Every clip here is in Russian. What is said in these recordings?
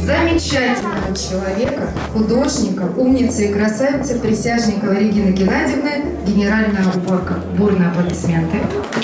замечательного человека, художника, умницы и красавицы Присяжниковой Регины Геннадьевны, генеральная уборка. Бурные аплодисменты.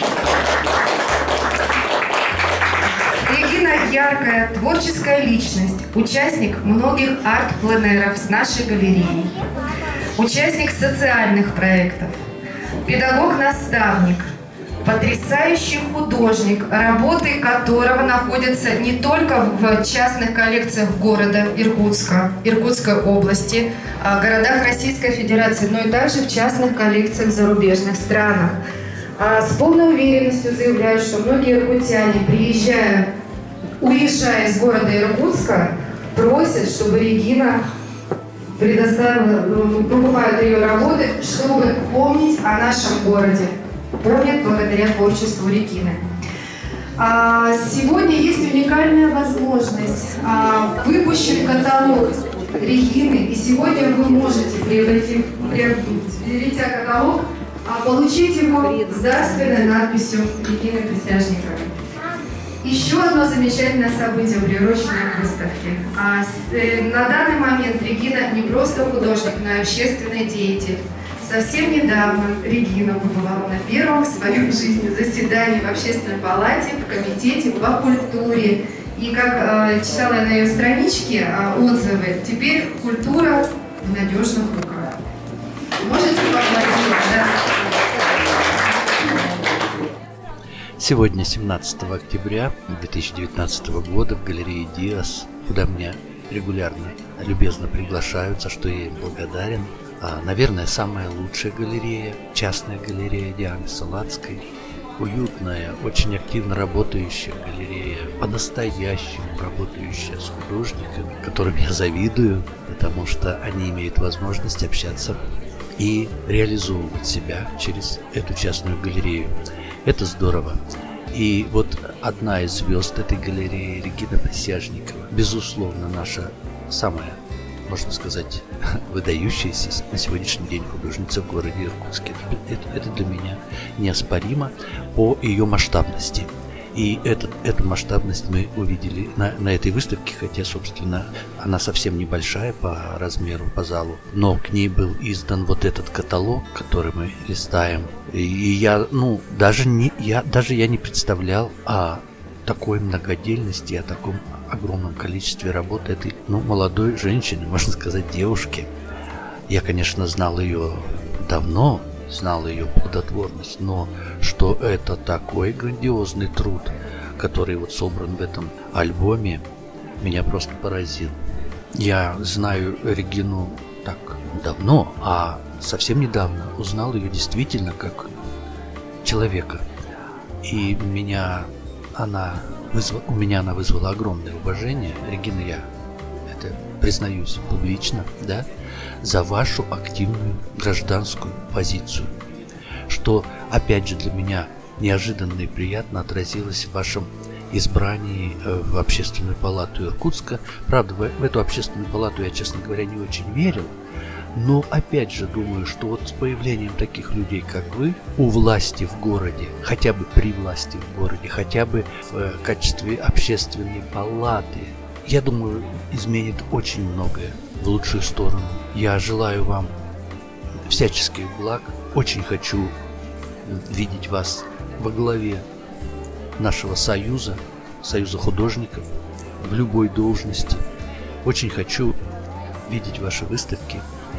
Регина – яркая, творческая личность, участник многих арт-пленеров с нашей галереей, участник социальных проектов, педагог-наставник, потрясающий художник, работы которого находятся не только в частных коллекциях города Иркутска, Иркутской области, городах Российской Федерации, но и также в частных коллекциях в зарубежных странах. С полной уверенностью заявляю, что многие иркутяне, уезжая из города Иркутска, просят, чтобы Регина предоставила, покупают ее работы, чтобы помнить о нашем городе. Помнят благодаря творчеству Регины. Сегодня есть уникальная возможность. Выпущен каталог Регины, и сегодня вы можете, приобретя каталог, получить его с дарственной надписью Регины Присяжниковой. Еще одно замечательное событие, приуроченное к выставке. На данный момент Регина не просто художник, но и общественный деятель. Совсем недавно Регина побывала на первом в своей жизни заседании в Общественной палате, в комитете по культуре. И как читала я на ее страничке отзывы, теперь культура в надежных руках. Можете поаплодировать, да? Сегодня, 17 октября 2019 года, в галерее «Диас», куда меня регулярно, любезно приглашают, за что я им благодарен. Наверное, самая лучшая галерея, частная галерея Дианы Салацкой. Уютная, очень активно работающая галерея, по-настоящему работающая с художниками, которым я завидую, потому что они имеют возможность общаться и реализовывать себя через эту частную галерею. Это здорово. И вот одна из звезд этой галереи, Регина Присяжникова, безусловно, наша самая, можно сказать, выдающаяся на сегодняшний день художница в городе Иркутске. Это для меня неоспоримо по ее масштабности. И эту масштабность мы увидели на этой выставке, хотя, собственно, она совсем небольшая по размеру, по залу. Но к ней был издан вот этот каталог, который мы листаем. И я не представлял о такой многодельности, о таком огромном количестве работы этой, молодой женщины, можно сказать, девушки. Я, конечно, знал ее давно, знал ее плодотворность, но что это такой грандиозный труд, который вот собран в этом альбоме, меня просто поразил. Я знаю Регину так давно, а совсем недавно узнал ее действительно как человека. И у меня она вызвала огромное уважение. Регина, я это признаюсь публично, да, за вашу активную гражданскую позицию, что, опять же, для меня неожиданно и приятно отразилось в вашем избрании в Общественную палату Иркутска. Правда, в эту Общественную палату я, честно говоря, не очень верил, но, опять же, думаю, что вот с появлением таких людей, как вы, у власти в городе, хотя бы при власти в городе, хотя бы в качестве Общественной палаты, я думаю, изменит очень многое в лучшую сторону. Я желаю вам всяческих благ. Очень хочу видеть вас во главе нашего союза художников, в любой должности. Очень хочу видеть ваши выставки.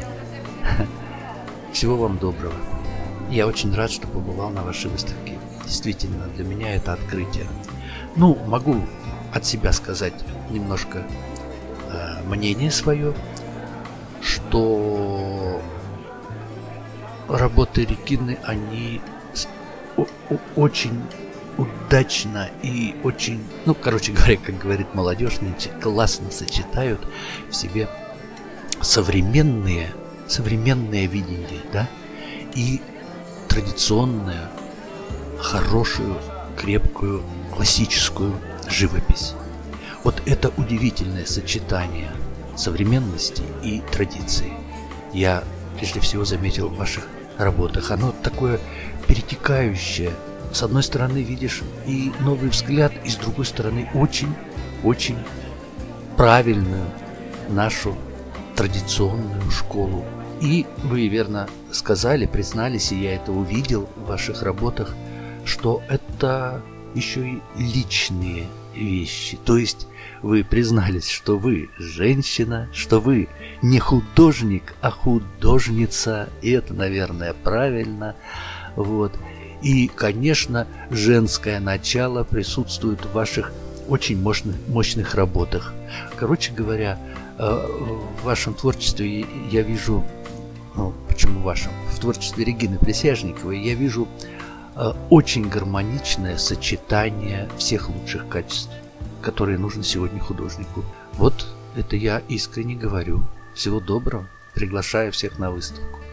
Всего вам доброго. Я очень рад, что побывал на вашей выставке. Действительно, для меня это открытие. Могу от себя сказать немножко мнение свое, что работы Регины, они очень удачно и очень, короче говоря, как говорит молодежь, классно сочетают в себе современное видение, да, и традиционную, хорошую, крепкую, классическую живопись. Вот это удивительное сочетание современности и традиции я прежде всего заметил в ваших работах. Оно такое перетекающее. С одной стороны видишь и новый взгляд, и с другой стороны очень правильную нашу традиционную школу. И вы верно сказали, признались, и я это увидел в ваших работах, что это еще и личные вещи. То есть вы признались, что вы женщина, что вы не художник, а художница, и это, наверное, правильно. Вот. И, конечно, женское начало присутствует в ваших очень мощных работах. Короче говоря, в вашем творчестве я вижу, почему в вашем? В творчестве Регины Присяжниковой я вижу очень гармоничное сочетание всех лучших качеств, которые нужны сегодня художнику. Вот это я искренне говорю. Всего доброго. Приглашаю всех на выставку.